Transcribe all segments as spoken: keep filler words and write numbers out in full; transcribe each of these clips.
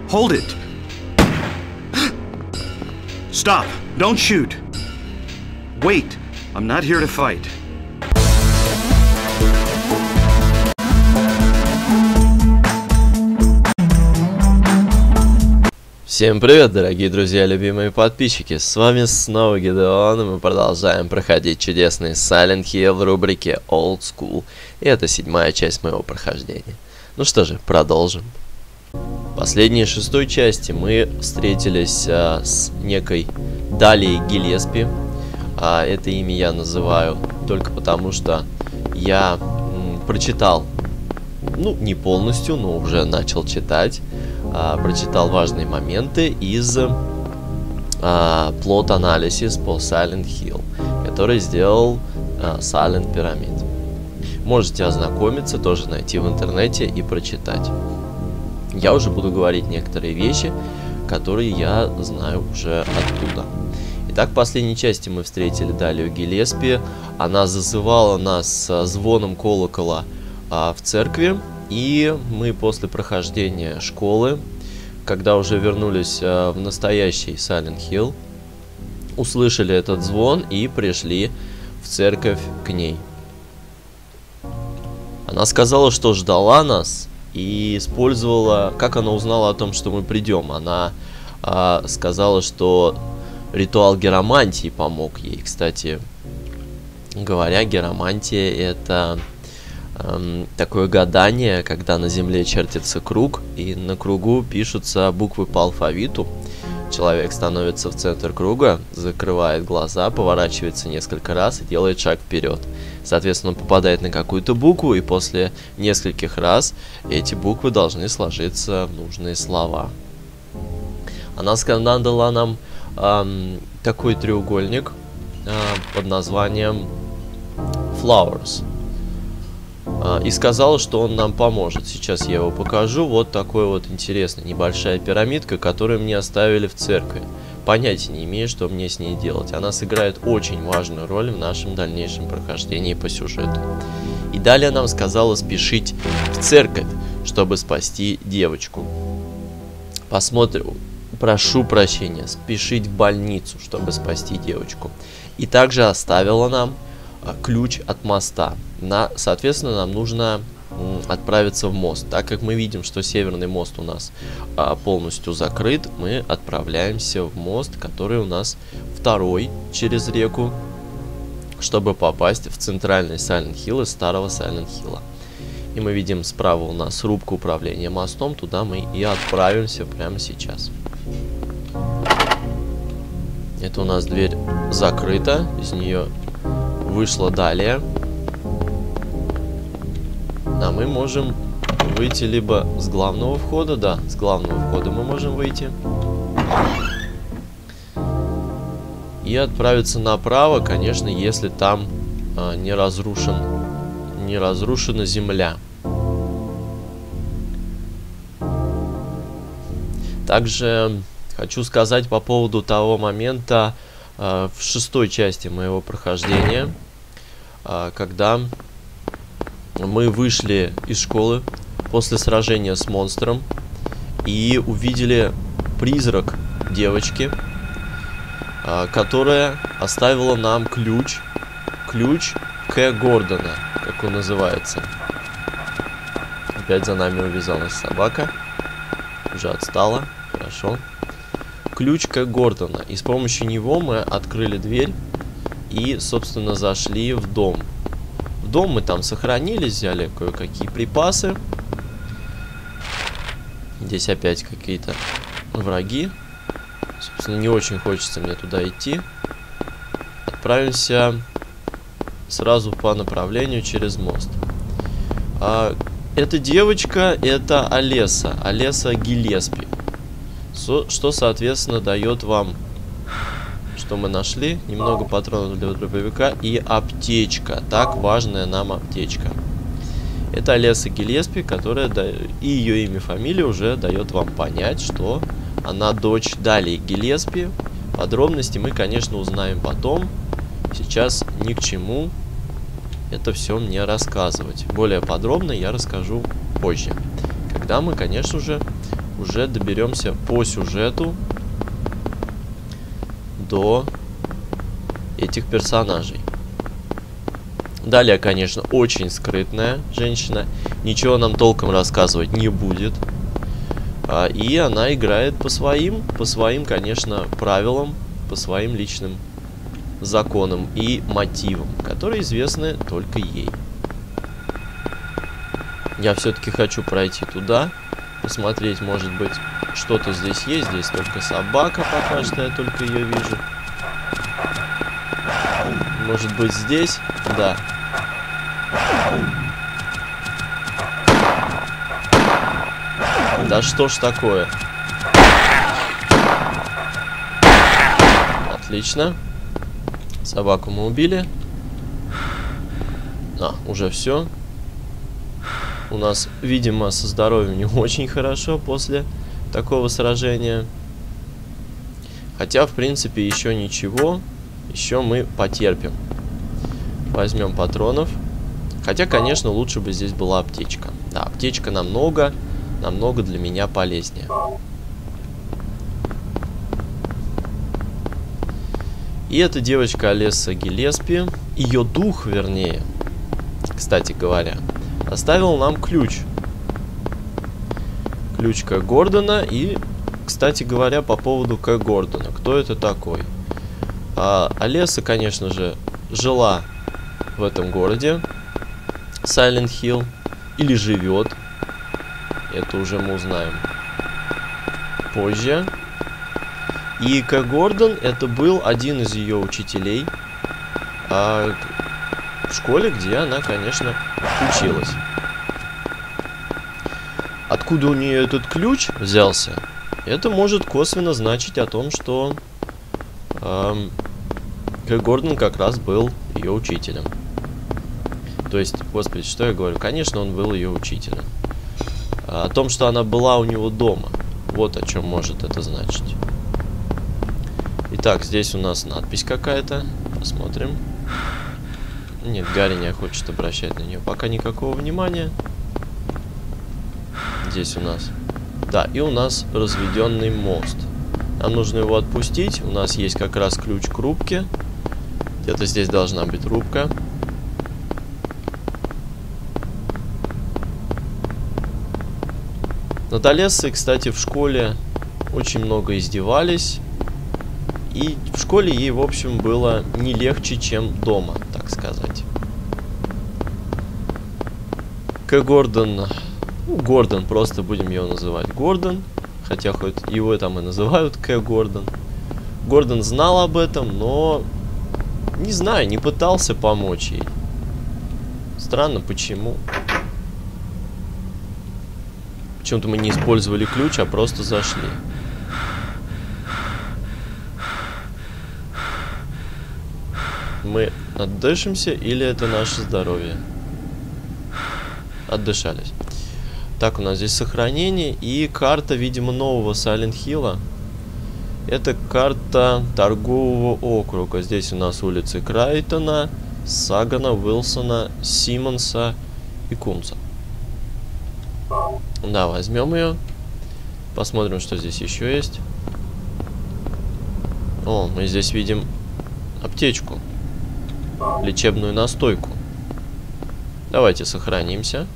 Hold it! Stop! Don't shoot! Wait! I'm not here to fight. Всем привет, дорогие друзья, любимые подписчики, с вами снова Гидеон, и мы продолжаем проходить чудесный Silent Hill в рубрике Old School, и это седьмая часть моего прохождения. Ну что же, продолжим. В последней шестой части мы встретились а, с некой Далией Гиллеспи, а, это имя я называю только потому, что я м, прочитал, ну не полностью, но уже начал читать. А, прочитал важные моменты из а, Plot Analysis по Silent Hill, который сделал а, Silent Pyramid. Можете ознакомиться, тоже найти в интернете и прочитать. Я уже буду говорить некоторые вещи, которые я знаю уже оттуда. Итак, в последней части мы встретили Далию Гиллеспи. Она зазывала нас звоном колокола а, в церкви. И мы после прохождения школы, когда уже вернулись э, в настоящий Silent Hill, услышали этот звон и пришли в церковь к ней. Она сказала, что ждала нас и использовала... Как она узнала о том, что мы придем? Она э, сказала, что ритуал геромантии помог ей. Кстати говоря, геромантия — это... такое гадание, когда на земле чертится круг, и на кругу пишутся буквы по алфавиту. Человек становится в центр круга, закрывает глаза, поворачивается несколько раз и делает шаг вперед. Соответственно, он попадает на какую-то букву, и после нескольких раз эти буквы должны сложиться в нужные слова. Она дала нам эм, такой треугольник э, под названием Flowers. И сказала, что он нам поможет. Сейчас я его покажу. Вот такой вот интересный небольшая пирамидка, которую мне оставили в церкви. Понятия не имею, что мне с ней делать. Она сыграет очень важную роль в нашем дальнейшем прохождении по сюжету. И далее нам сказала спешить в церковь, чтобы спасти девочку. Посмотрим. Прошу прощения. Спешить в больницу, чтобы спасти девочку. И также оставила нам ключ от моста. На, соответственно, нам нужно м, отправиться в мост. Так как мы видим, что северный мост у нас а, полностью закрыт, мы отправляемся в мост, который у нас второй через реку, чтобы попасть в центральный Silent Hill из старого Silent Hill. И мы видим справа у нас рубку управления мостом. Туда мы и отправимся прямо сейчас. Это у нас дверь закрыта. Из нее вышла Далия. А мы можем выйти либо с главного входа, да, с главного входа мы можем выйти. И отправиться направо, конечно, если там а, не разрушен, не разрушена земля. Также хочу сказать по поводу того момента а, в шестой части моего прохождения, а, когда мы вышли из школы после сражения с монстром и увидели призрак девочки, а, которая оставила нам ключ, ключ К. Гордона, как он называется. Опять за нами увязалась собака, уже отстала, хорошо. Ключ К. Гордона, и с помощью него мы открыли дверь и, собственно, зашли в дом. В дом мы там сохранились, взяли кое-какие припасы. Здесь опять какие-то враги. Собственно, не очень хочется мне туда идти. Отправимся сразу по направлению через мост. А, эта девочка, это Олеса. Олеса Гиллеспи. Со, что, соответственно, дает вам... Что мы нашли? Немного патронов для дробовика и аптечка. Так, важная нам аптечка. Это Олеса Гиллеспи, которая да... и ее имя, фамилия уже дает вам понять, что она дочь Далии Гиллеспи. Подробности мы, конечно, узнаем потом. Сейчас ни к чему это все мне рассказывать. Более подробно я расскажу позже, когда мы, конечно же, уже доберемся по сюжету до этих персонажей. Далее, конечно, очень скрытная женщина. Ничего нам толком рассказывать не будет. А, и она играет по своим, по своим, конечно, правилам, по своим личным законам и мотивам, которые известны только ей. Я все-таки хочу пройти туда, посмотреть, может быть, что-то здесь есть. Здесь только собака, пока что я только ее вижу. Может быть, здесь? Да. Да что ж такое? Отлично. Собаку мы убили. А, уже все. У нас, видимо, со здоровьем не очень хорошо после такого сражения. Хотя, в принципе, еще ничего. Еще мы потерпим. Возьмем патронов. Хотя, конечно, лучше бы здесь была аптечка. Да, аптечка намного, намного для меня полезнее. И эта девочка Алесса Гиллеспи, ее дух, вернее, кстати говоря, оставил нам ключ. Ключ К. Гордона. И, кстати говоря, по поводу К. Гордона. Кто это такой? А, Алесса, конечно же, жила в этом городе Сайлент Хилл. Или живет. Это уже мы узнаем позже. И К. Гордон это был один из ее учителей а, в школе, где она, конечно, училась. Откуда у нее этот ключ взялся? Это может косвенно значить о том, что эм, К. Гордон как раз был ее учителем. То есть, господи, что я говорю? Конечно, он был ее учителем. О том, что она была у него дома. Вот о чем может это значить. Итак, здесь у нас надпись какая-то. Посмотрим. Нет, Гарри не хочет обращать на нее пока никакого внимания. Здесь у нас... Да, и у нас разведенный мост. Нам нужно его отпустить. У нас есть как раз ключ к рубке. Где-то здесь должна быть рубка. Над Алессой, кстати, в школе очень много издевались. И в школе ей, в общем, было не легче, чем дома, так сказать. К. Гордон... Ну, Гордон, просто будем его называть Гордон. Хотя хоть его там и называют К. Гордон. Гордон знал об этом, но... Не знаю, не пытался помочь ей. Странно, почему. Почему-то мы не использовали ключ, а просто зашли. Мы отдышимся или это наше здоровье? Отдышались. Так, у нас здесь сохранение и карта, видимо, нового Сайлент Хилла. Это карта торгового округа. Здесь у нас улицы Крайтона, Сагана, Уилсона, Симмонса и Кунца. Да, возьмем ее. Посмотрим, что здесь еще есть. О, мы здесь видим аптечку. Лечебную настойку. Давайте сохранимся.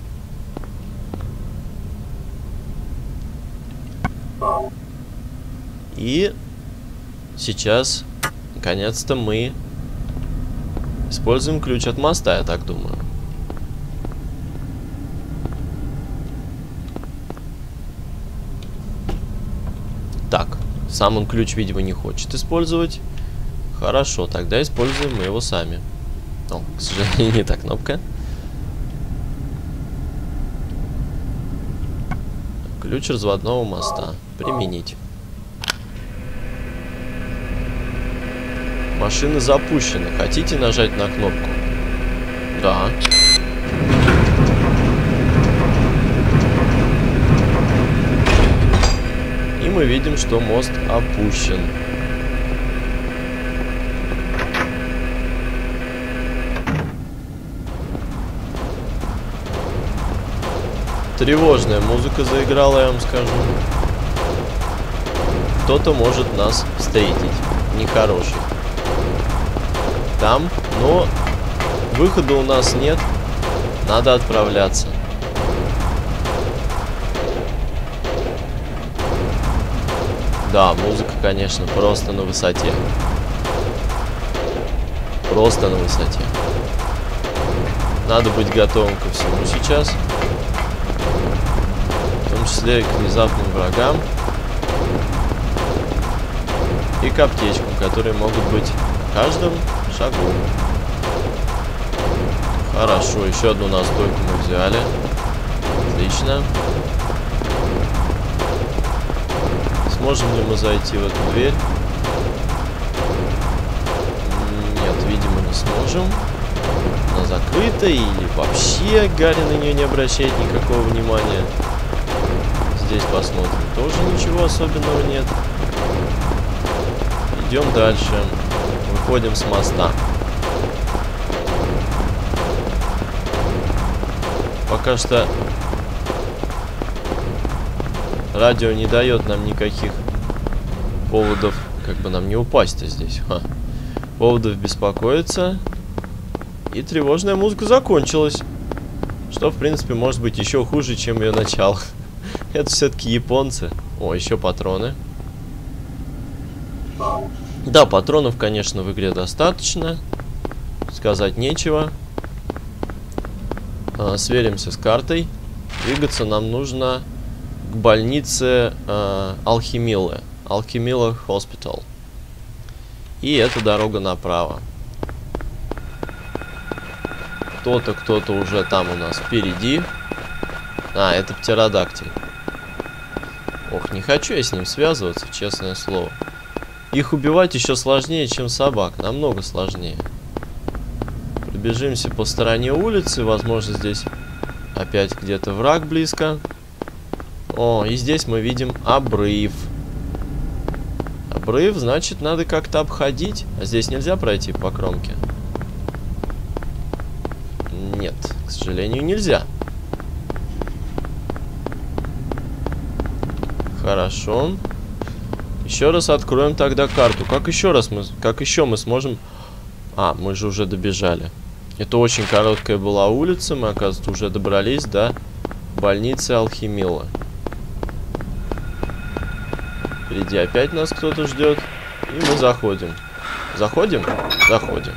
И сейчас, наконец-то, мы используем ключ от моста, я так думаю. Так, сам он ключ, видимо, не хочет использовать. Хорошо, тогда используем мы его сами. О, к сожалению, не та кнопка. Ключ разводного моста. Применить. Машина запущена. Хотите нажать на кнопку? Да. И мы видим, что мост опущен. Тревожная музыка заиграла, я вам скажу. кто-то может нас встретить. Нехороший. Там, но выхода у нас нет. Надо отправляться. Да, музыка, конечно, просто на высоте. Просто на высоте. Надо быть готовым ко всему сейчас. В том числе и к внезапным врагам. И к аптечкам, которые могут быть в каждом шагу. Хорошо, еще одну настойку мы взяли. Отлично. Сможем ли мы зайти в эту дверь? Нет, видимо, не сможем. Она закрыта, или вообще Гарри на нее не обращает никакого внимания. Здесь посмотрим. Тоже ничего особенного нет. Идем дальше. Выходим с моста. Пока что радио не дает нам никаких поводов, как бы нам не упасть-то здесь. Ха. Поводов беспокоиться. И тревожная музыка закончилась. Что, в принципе, может быть еще хуже, чем ее начало. Это все-таки японцы. О, еще патроны. Да, патронов, конечно, в игре достаточно. Сказать нечего. А, сверимся с картой. Двигаться нам нужно к больнице э, Алхимиллы. Алхимилла Хоспитал. И это дорога направо. Кто-то, кто-то уже там у нас впереди. А, это птеродактиль. Ох, не хочу я с ним связываться, честное слово. Их убивать еще сложнее, чем собак. Намного сложнее. Пробежимся по стороне улицы. Возможно, здесь опять где-то враг близко. О, и здесь мы видим обрыв. Обрыв, значит, надо как-то обходить. А здесь нельзя пройти по кромке? Нет, к сожалению, нельзя. Хорошо. Еще раз откроем тогда карту. Как еще раз мы, как еще мы сможем... А, мы же уже добежали. Это очень короткая была улица. Мы, оказывается, уже добрались до больницы Алхимилла. Впереди опять нас кто-то ждет. И мы заходим. Заходим? Заходим.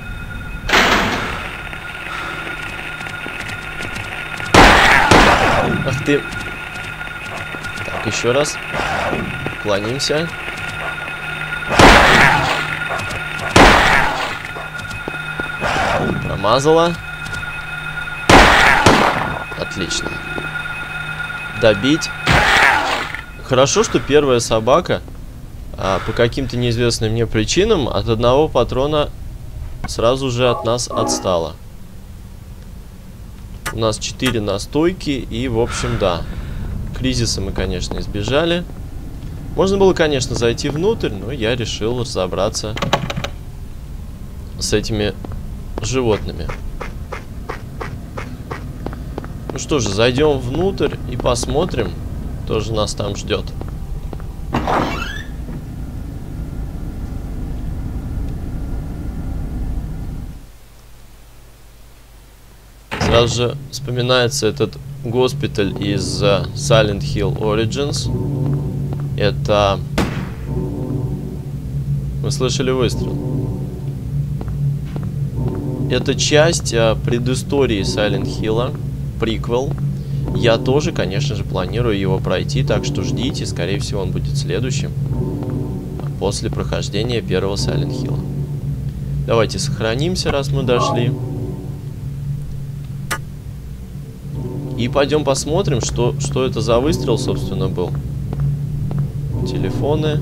Ах ты. Так, еще раз. Уклонимся. Промазала. Отлично. Добить. Хорошо, что первая собака а, по каким-то неизвестным мне причинам от одного патрона сразу же от нас отстала. У нас четыре настойки и, в общем, да. Кризиса мы, конечно, избежали. Можно было, конечно, зайти внутрь, но я решил разобраться с этими животными. Ну что же, зайдем внутрь и посмотрим, кто же нас там ждет. Сразу же вспоминается этот госпиталь из uh, Silent Hill Origins. Это... Вы слышали выстрел? Это часть uh, предыстории Silent Hill'а, приквел. Я тоже, конечно же, планирую его пройти, так что ждите, скорее всего, он будет следующим после прохождения первого Silent Hill'а. Давайте сохранимся, раз мы дошли. И пойдем посмотрим, что, что это за выстрел, собственно, был. Телефоны.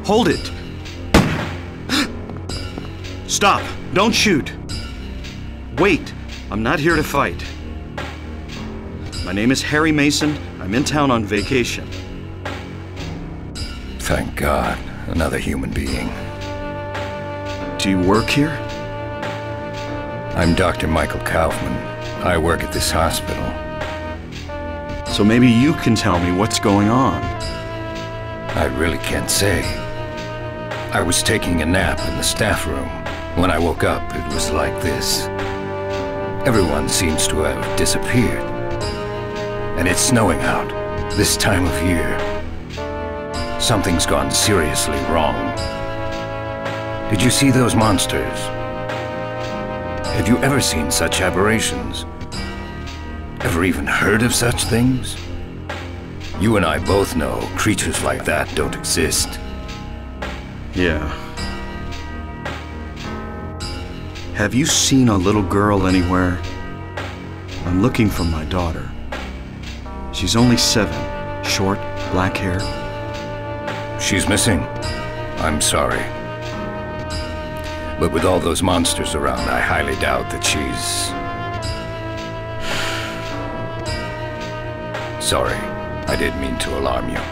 Hold it! Stop! Don't shoot! Wait! I'm not here to fight. My name is Harry Mason. I'm in town on vacation. Thank God. Another human being. Do you work here? I'm Doctor Michael Kaufman. I work at this hospital. So maybe you can tell me what's going on. I really can't say. I was taking a nap in the staff room. When I woke up, it was like this. Everyone seems to have disappeared. And it's snowing out, this time of year. Something's gone seriously wrong. Did you see those monsters? Have you ever seen such aberrations? Ever even heard of such things? You and I both know creatures like that don't exist. Yeah. Have you seen a little girl anywhere? I'm looking for my daughter. She's only seven, short, black hair. She's missing. I'm sorry. But with all those monsters around, I highly doubt that she's... Sorry, I didn't mean to alarm you.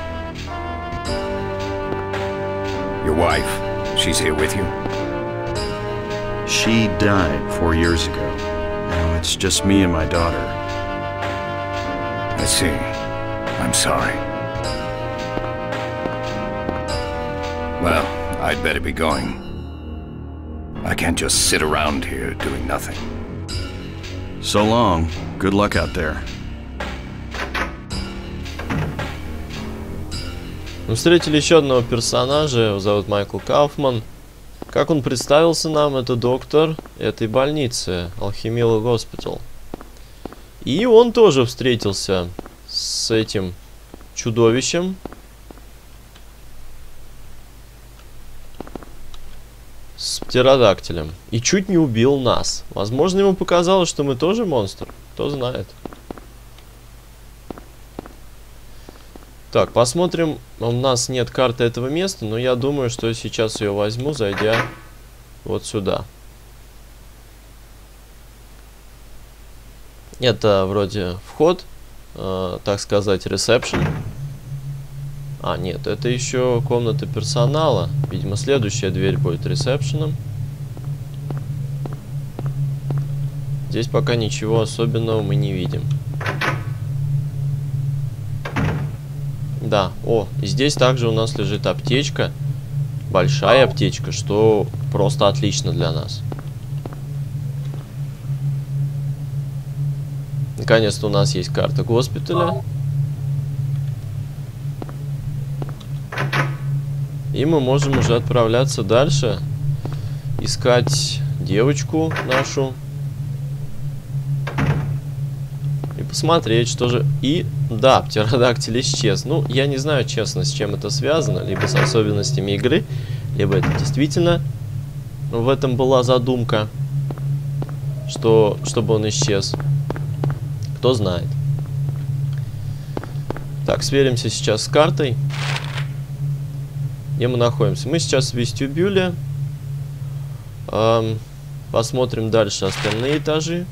Your wife, she's here with you? She died four years ago. Now it's just me and my daughter. I see. I'm sorry. Well, I'd better be going. I can't just sit around here doing nothing. So long. Good luck out there. Мы встретили еще одного персонажа, его зовут Майкл Кауфман. Как он представился нам, это доктор этой больницы, Alchemilla Hospital. И он тоже встретился с этим чудовищем. С птеродактилем. И чуть не убил нас. Возможно, ему показалось, что мы тоже монстр. Кто знает. Так, посмотрим. У нас нет карты этого места, но я думаю, что сейчас ее возьму, зайдя вот сюда. Это вроде вход, э, так сказать, ресепшн. А, нет, это еще комната персонала. Видимо, следующая дверь будет ресепшеном. Здесь пока ничего особенного мы не видим. Да, о, и здесь также у нас лежит аптечка. Большая аптечка, что просто отлично для нас. Наконец-то у нас есть карта госпиталя. И мы можем уже отправляться дальше. Искать девочку нашу. И посмотреть, что же... И, да, птеродактиль исчез. Ну, я не знаю, честно, с чем это связано. Либо с особенностями игры, либо это действительно в этом была задумка, что, чтобы он исчез. Кто знает. Так, сверимся сейчас с картой. Где мы находимся? Мы сейчас в вестибюле. Эм, посмотрим дальше остальные этажи.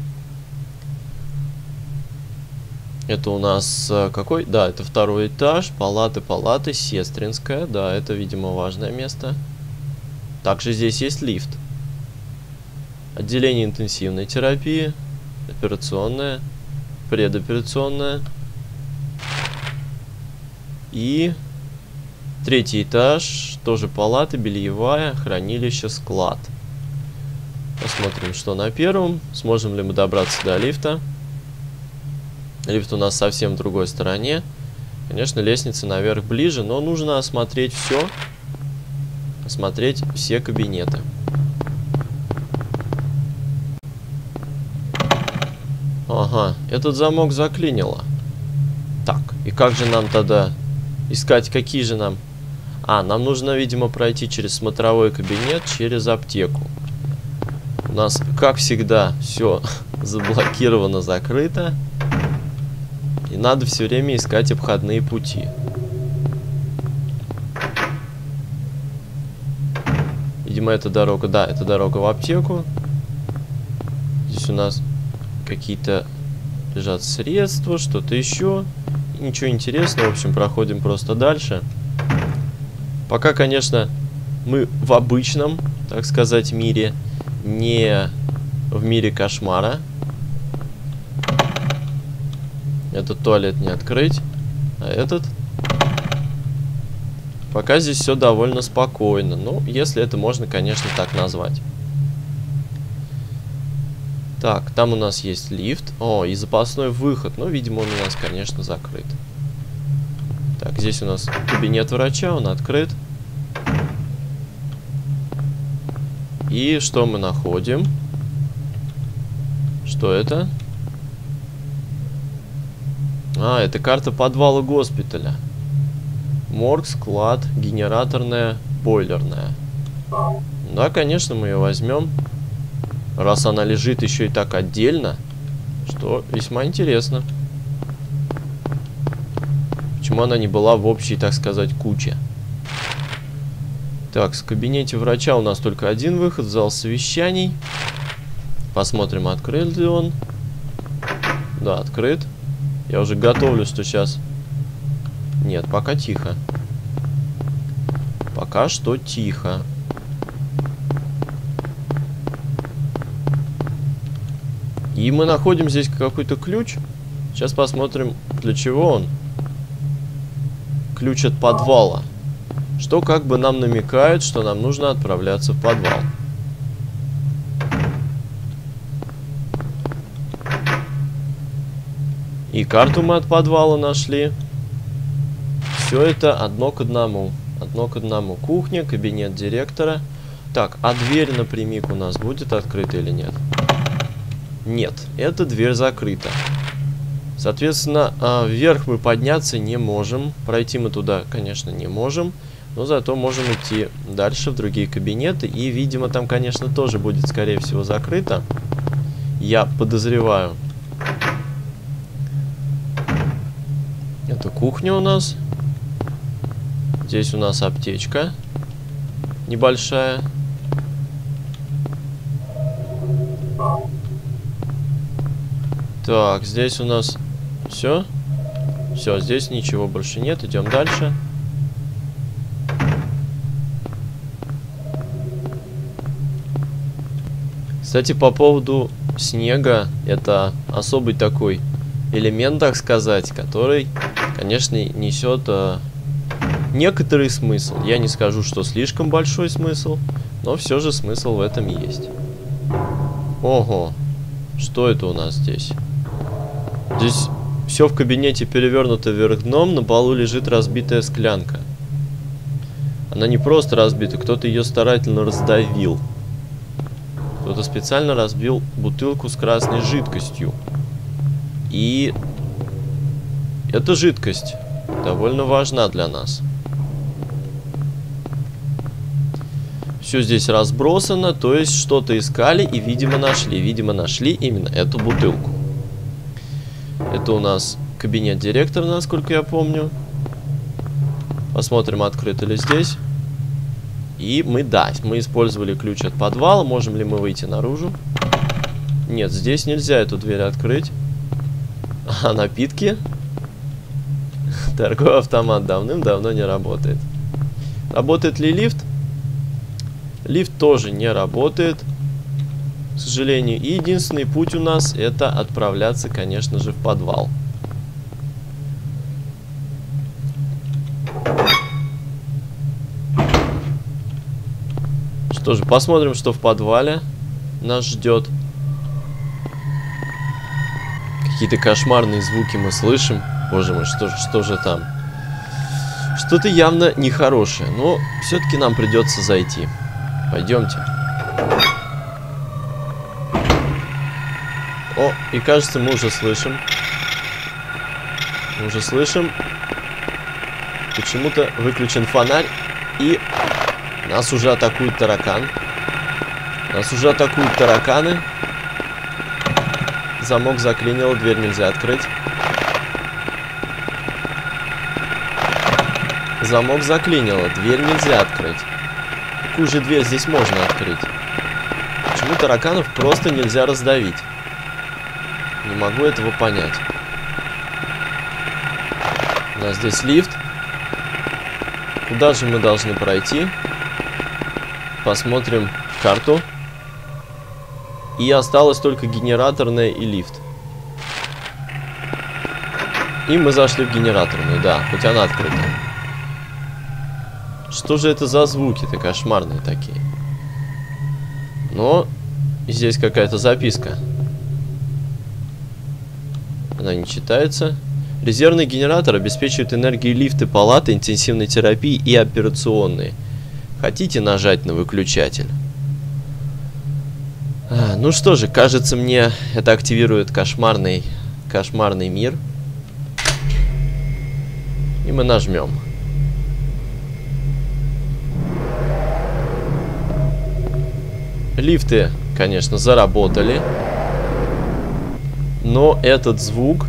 Это у нас э, какой? Да, это второй этаж. Палаты, палаты, сестринская. Да, это, видимо, важное место. Также здесь есть лифт. Отделение интенсивной терапии. Операционная. Предоперационная. И... Третий этаж, тоже палаты, бельевая, хранилище, склад. Посмотрим, что на первом. Сможем ли мы добраться до лифта. Лифт у нас совсем в другой стороне. Конечно, лестница наверх ближе, но нужно осмотреть все. Осмотреть все кабинеты. Ага, этот замок заклинило. Так, и как же нам тогда искать, какие же нам... А, нам нужно, видимо, пройти через смотровой кабинет, через аптеку. У нас, как всегда, все заблокировано, закрыто. И надо все время искать обходные пути. Видимо, это дорога, да, это дорога в аптеку. Здесь у нас какие-то лежат средства, что-то еще. Ничего интересного, в общем, проходим просто дальше. Пока, конечно, мы в обычном, так сказать, мире, не в мире кошмара. Этот туалет не открыть, а этот. Пока здесь все довольно спокойно. Ну, если это можно, конечно, так назвать. Так, там у нас есть лифт. О, и запасной выход. Ну, видимо, он у нас, конечно, закрыт. Так, здесь у нас кабинет врача, он открыт. И что мы находим? Что это? А, это карта подвала госпиталя. Морг, склад, генераторная, бойлерная. Да, конечно, мы ее возьмем. Раз она лежит еще и так отдельно, что весьма интересно. Почему она не была в общей, так сказать, куче? Так, в кабинете врача у нас только один выход, зал совещаний. Посмотрим, открыт ли он. Да, открыт. Я уже готовлю, что сейчас... Нет, пока тихо. Пока что тихо. И мы находим здесь какой-то ключ. Сейчас посмотрим, для чего он. Ключ от подвала. Что как бы нам намекает, что нам нужно отправляться в подвал. И карту мы от подвала нашли. Все это одно к одному. Одно к одному. Кухня, кабинет директора. Так, а дверь напрямик у нас будет открыта или нет? Нет, эта дверь закрыта. Соответственно, вверх мы подняться не можем. Пройти мы туда, конечно, не можем. Но зато можем идти дальше в другие кабинеты. И, видимо, там, конечно, тоже будет, скорее всего, закрыто. Я подозреваю. Это кухня у нас. Здесь у нас аптечка небольшая. Так, здесь у нас все. Все, здесь ничего больше нет. Идем дальше. Кстати, по поводу снега, это особый такой элемент, так сказать, который, конечно, несет а, некоторый смысл. Я не скажу, что слишком большой смысл, но все же смысл в этом есть. Ого, что это у нас здесь? Здесь все в кабинете перевернуто вверх дном, на полу лежит разбитая склянка. Она не просто разбита, кто-то ее старательно раздавил. Кто-то специально разбил бутылку с красной жидкостью. И эта жидкость довольно важна для нас. Все здесь разбросано, то есть что-то искали и, видимо, нашли. Видимо, нашли именно эту бутылку. Это у нас кабинет директора, насколько я помню. Посмотрим, открыто ли здесь. И мы, да, мы использовали ключ от подвала. Можем ли мы выйти наружу? Нет, здесь нельзя эту дверь открыть. А напитки? Торговый автомат давным-давно не работает. Работает ли лифт? Лифт тоже не работает, к сожалению. И единственный путь у нас это отправляться, конечно же, в подвал. Что же, посмотрим, что в подвале нас ждет. Какие-то кошмарные звуки мы слышим. Боже мой, что, что же там? Что-то явно нехорошее. Но все-таки нам придется зайти. Пойдемте. О, и кажется, мы уже слышим. Мы уже слышим. Почему-то выключен фонарь. И нас уже атакует таракан. Нас уже атакуют тараканы. Замок заклинило, дверь нельзя открыть. Замок заклинило, дверь нельзя открыть. Какую же дверь здесь можно открыть? Почему тараканов просто нельзя раздавить? Не могу этого понять. У нас здесь лифт. Куда же мы должны пройти? Посмотрим карту. И осталось только генераторная и лифт. И мы зашли в генераторную, да, хоть она открыта. Что же это за звуки-то кошмарные такие? Но здесь какая-то записка. Она не читается. Резервный генератор обеспечивает энергией лифты, палаты, интенсивной терапии и операционные. Хотите нажать на выключатель? А, ну что же, кажется мне, это активирует кошмарный, кошмарный мир. И мы нажмем. Лифты, конечно, заработали. Но этот звук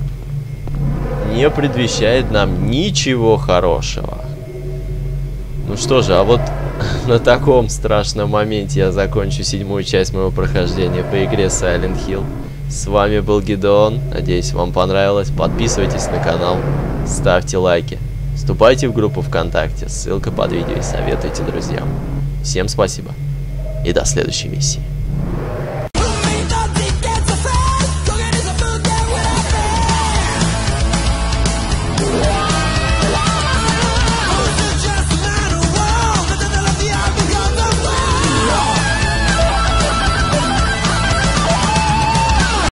не предвещает нам ничего хорошего. Ну что же, а вот на таком страшном моменте я закончу седьмую часть моего прохождения по игре Silent Hill. С вами был Гидеон. Надеюсь, вам понравилось. Подписывайтесь на канал, ставьте лайки, вступайте в группу ВКонтакте. Ссылка под видео и советуйте друзьям. Всем спасибо и до следующей миссии.